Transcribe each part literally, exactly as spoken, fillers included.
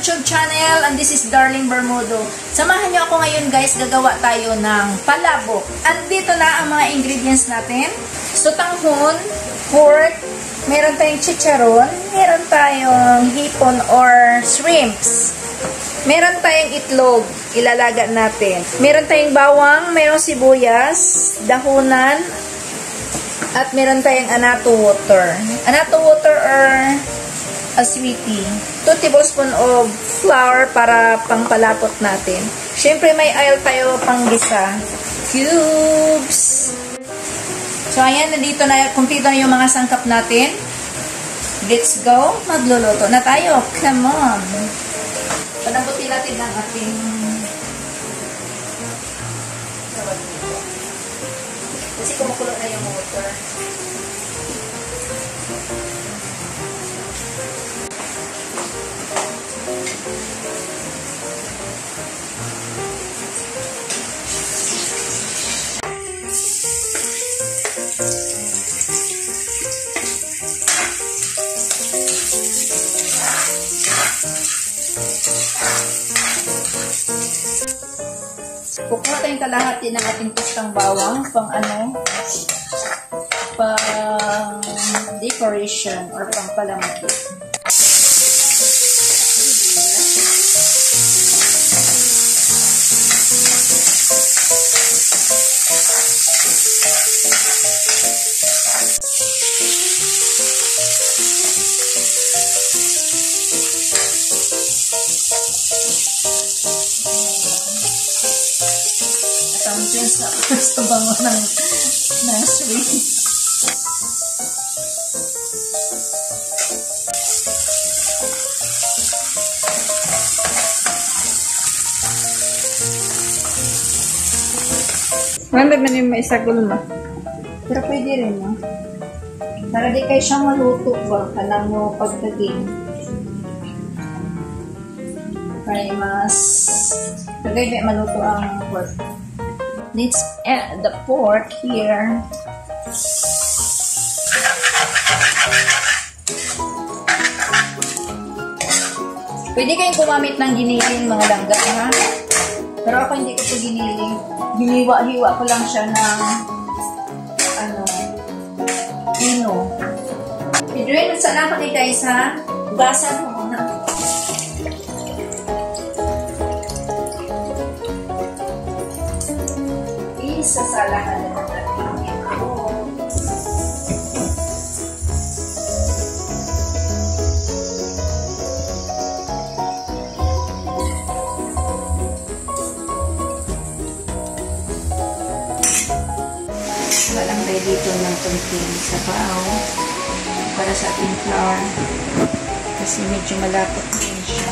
YouTube channel, and this is Darling Bermudo. Samahan niyo ako ngayon guys, gagawa tayo ng palabok. Andito na ang mga ingredients natin. So, tanghon, pork, meron tayong chicharon, meron tayong hipon or shrimps. Meron tayong itlog, ilalaga natin. Meron tayong bawang, merong sibuyas, dahunan, at meron tayong anato water. Anato water or a sweetie. two tablespoons of flour para pangpalapot natin. Siyempre may oil tayo panggisa. Cubes. So ayan, nandito na, kumpleto na yung mga sangkap natin. Let's go. Magluluto na tayo. Come on. Panabuti natin ang ating kasi kumukulo na yung water. Kukuha tayong kalahati ng ating pustang bawang pang ano, pang decoration or pang palamati. Natampiyan sa sa bango ng ng sweet. Wala man yung maisagol mo. Pero pwede rin, no? Para di kayo siyang maluto ba? Kanang mo pagdaging. Kaya mas kagay di maluto ang pork. Let's add the pork here. Pwede kayong gumamit ng giniling mga langga, ha? Pero ako hindi ko ito giniling. Hiniwa-hiwa ko lang siya ng ano, pino. Piduin, sana ko ni guys, ha? Ugasan mo muna. Isasalahan na natin ito. Walang tayo dito ng konting sabaw para sa ating flour kasi medyo malapot din siya.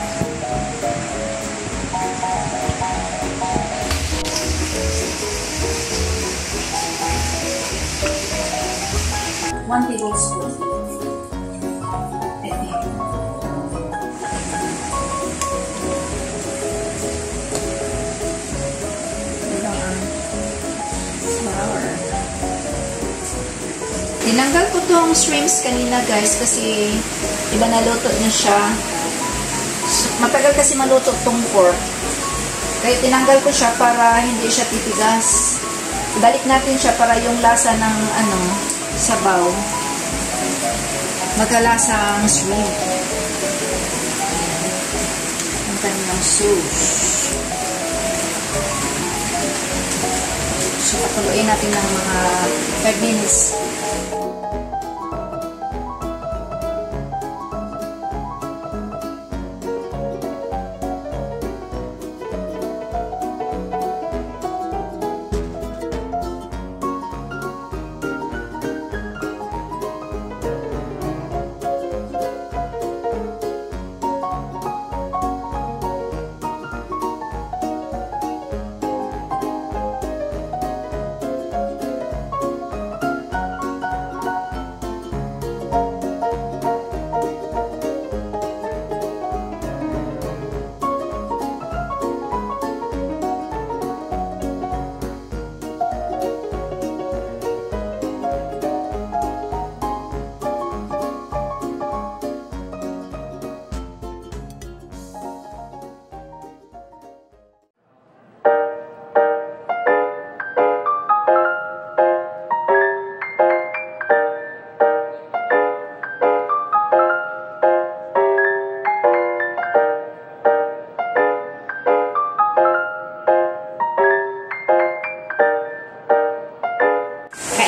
one tablespoon. I think. Ito ang flour. Tinanggal ko tong shrimps kanina guys kasi iba naluto na siya. Matagal kasi maluto tong pork. Kaya tinanggal ko siya para hindi siya titigas. Ibalik natin siya para yung lasa ng ano, sabaw magkalasa ang shrimp. Ang kanilang sauce. So, pakuluin natin ng mga five minutes.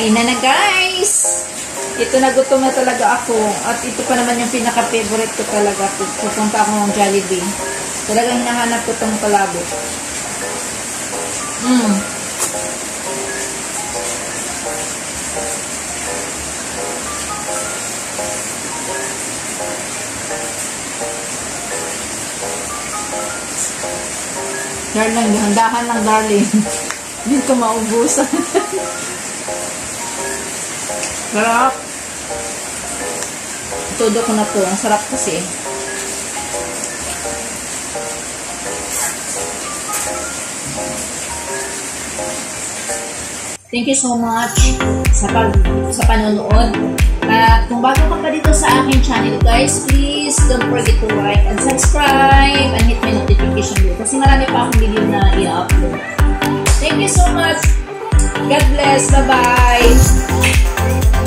Kain na na guys! Ito na gutom na talaga ako. At ito pa naman yung pinaka-favorite ko talaga. Pupunta ako ng Jollibee. Talagang hinahanap ko itong palabok. Mmm. Darling, dahan-dahan lang darling. Hindi ko maubusan. Sarap. Todo ko na to. Ang sarap kasi. Thank you so much sa pag sa panonood. At kung bago ka pa dito sa aking channel guys, please don't forget to like and subscribe and hit my notification bell kasi marami pa akong video na i-upload. Thank you so much. God bless. Bye-bye.